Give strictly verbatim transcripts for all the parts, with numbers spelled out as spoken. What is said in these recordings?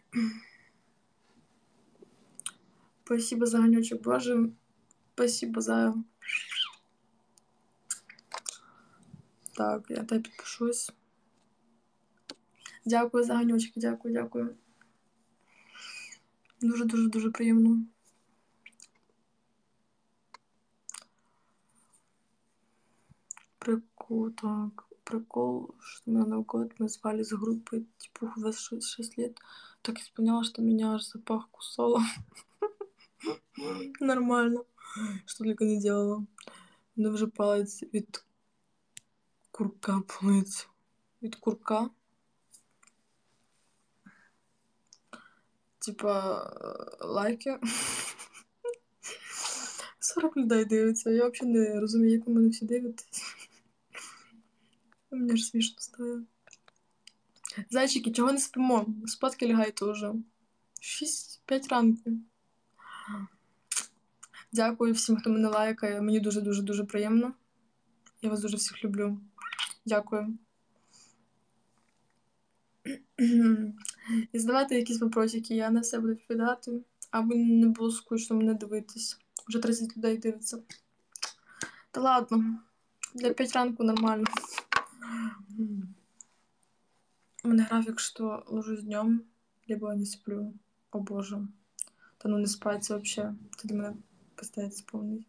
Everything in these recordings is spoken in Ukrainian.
Спасибо за огонечек, боже. Спасибо за... Так, я тебе підпишусь. Дякую за огонечки, дякую, дякую. Дуже-дуже-дуже приємно. Прикол, так, прикол, что на Новый год мы звали с группой типа в двадцать шесть лет. Так исполняла, что меня аж запах кусала. Нормально. Что только не делала. Ну вже палець від курка палець. Від курка. Типа лайки. сорок людей дивиться. Я взагалі не розумію, як ви мене всі дивитесь. Мені ж смішно стає. Зайчики, чого не спимо? Спадки лягайте уже. шість-п'ять ранку. Дякую всім, хто мене лайкає. Мені дуже-дуже-дуже приємно. Я вас дуже всіх люблю. Дякую. І задавайте якісь вопросики, я на все буду відповідати. Аби не було скучно мене дивитись. Вже тридцять людей дивиться. Та ладно, для п'ять ранку нормально. У мене графік, що ложусь днем, либо не сплю. О боже. Та ну не спать це вообще. Тоді мене постається повний.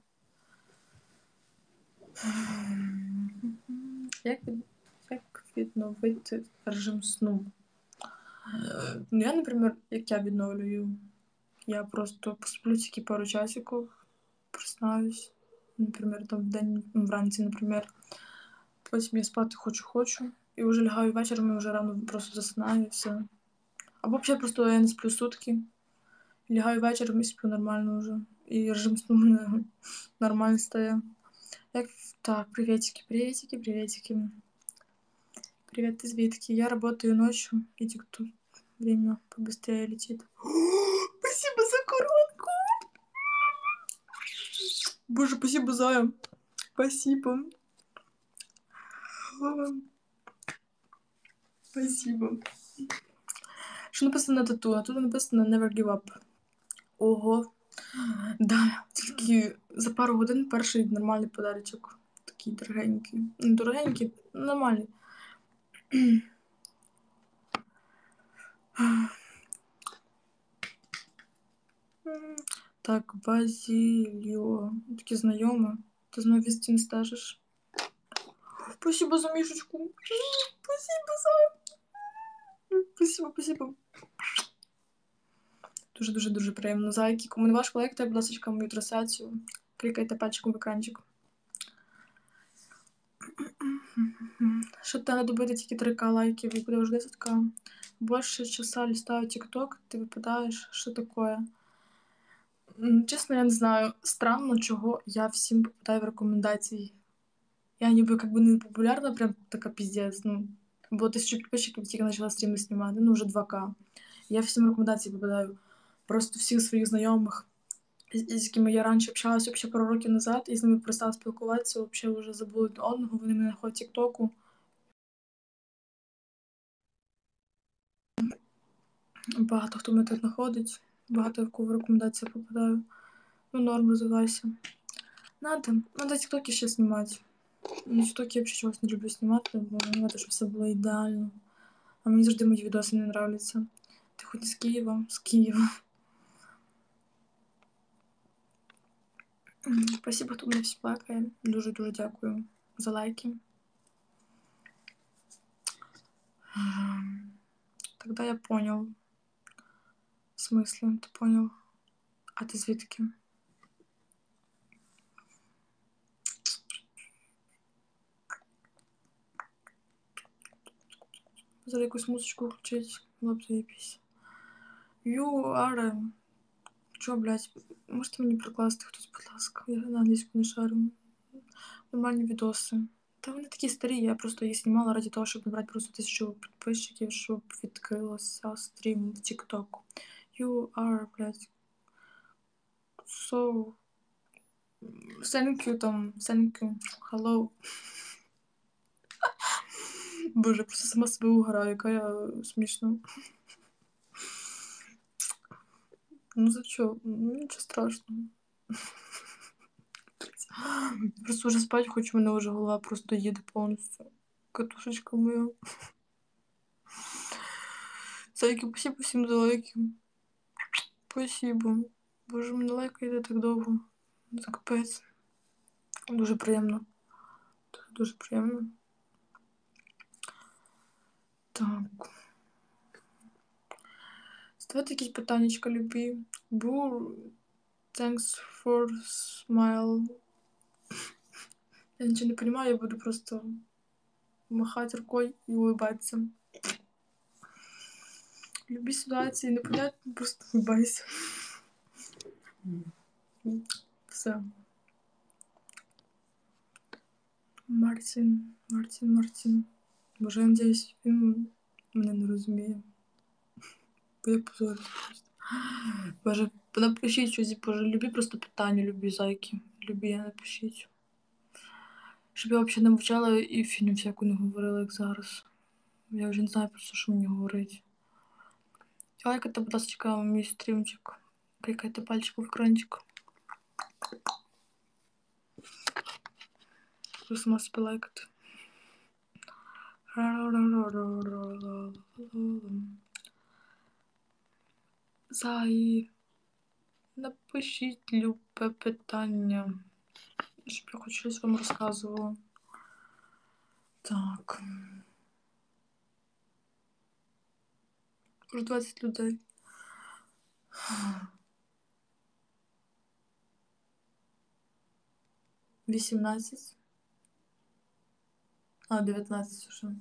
Як, від... Як відновити режим сну? Ну я, наприклад, як я відновлюю, я просто посплю тільки пару часиків, проснаюсь, наприклад, там в день, вранці, наприклад, потім я спати хочу-хочу, і вже лягаю вечором, і вже рано просто засинаю, і все. Або взагалі просто я не сплю сутки, лягаю вечором і сплю нормально вже, і режим сну у мене нормально стає. Як... Так, приветики, приветики, приветики. Привет, ты звідки? Я работаю ночью, и тикток. Время побыстрее летит. Спасибо за коронку! Боже, спасибо, Зая. Спасибо. Спасибо. Що написано на тату? А тут написано Never give up. Ого. Да, тільки за пару годин перший нормальний подарочок. Такий дорогенький. Не дорогенький, нормальний. Так, Базиліо. Такі знайоме. Ти знову вісті не стежиш. Спасибо за мішечку. Спасибо за... Спасибо, спасибо. Дуже-дуже-дуже приємно. Зайки, кому не важко, лайкайте, будь ласка, мою трансляцію. Клікайте пальчиком в екранчик. Що треба добити тільки три ка лайків і буде вже десять ка. Більше часа листаю TikTok, ти випадаєш. Що таке? Чесно, я не знаю. Странно, чого я всім попадаю в рекомендації. Я ніби как бы не популярна, прям така піздець. Ну, бо тисячу підписчиків тільки почала стріми знімати, ну вже два ка. Я всім рекомендації попадаю. Просто всіх своїх знайомих, з якими я раніше общалася ще пару років назад, і з ними перестала спілкуватися, взагалі вже забули одного, вони мене знаходять в тіктоку. Багато хто мене так знаходить, багато в кого рекомендації попадаю. Ну, норм, розвивайся. Надо, надо тіктоки ще знімати. Ну, тіктоки я взагалі чогось не люблю знімати, бо мені треба, щоб все було ідеально. А мені завжди мої відоси не нравляться. Ти хоч з Києва? З Києва. Спасибо, хто мене всі плакає. Дуже-дуже дякую за лайки. Тогда я понял. В смысле? Ты понял? А ти звідки? Зараз якусь музичку включить. Було б заєбісь. Ю, аре. Чо, блядь? Можете мені прикласти хтось, будь ласка? Я на англійську не шарю. Нормальні відоси. Та вони такі старі, я просто їх знімала ради того, щоб набрати просто тисячу підписчиків, щоб відкрилося стрім в TikTok. You are, блядь, so... Thank you, там, thank you, hello. Боже, просто сама себе угораю, яка я смішна. Ну за чё? Ну ничего страшного. Просто уже спать хочу, у меня уже голова просто едет полностью. Катушечка моя. Зайки, спасибо всім за лайки. Спасибо. Боже, мене лайкаєте так довго. Це капець. Дуже приємно. Дуже, дуже приємно. Так. Ставте якісь питаннячка любі. Бу, thanks for smile. Я нічого не понимаю, я буду просто махати рукою і улыбатися. Любі ситуації непонятні, просто улыбайся. Все. Мартін, Мартін, Мартін. Боже, я надіюсь, він мене не розуміє. Бо я позорюсь просто. Боже, напишіть щось, боже, любі просто питання, любі зайки. Любі, напишіть. Щоб я взагалі не мовчала і фігню всяку не говорила, як зараз. Я вже не знаю просто, що мені говорити. Лайкайте, будь ласка, мій стрімчик. Клікайте пальчиком в екранчик. Ви сама себе лайкати. Зай, напишіть любе питання, щоб я хоч щось вам розказувала. Так. Уже двадцять людей. вісімнадцять. А, дев'ятнадцять уже.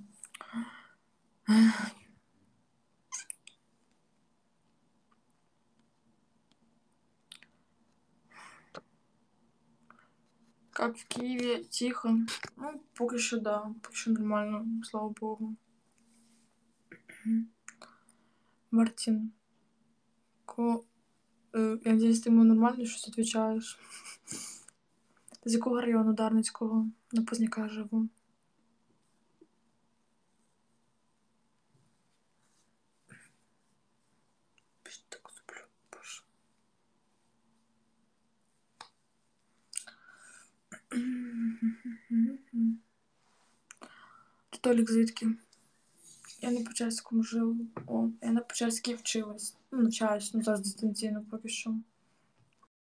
Как в Киеве? Тихо. Ну, поки що, да. Поки що нормально, слава богу. Мартин. Ко... Э, я надеюсь, ты ему нормально щось отвечаешь. З якого району Дарницького? На Позняка живу. Так зублю, боже. Ти Толік звідки? Я на Печерському живу. О, я на Печерській вчилась. Ну, навчаюсь, ну зараз дистанційно поки що.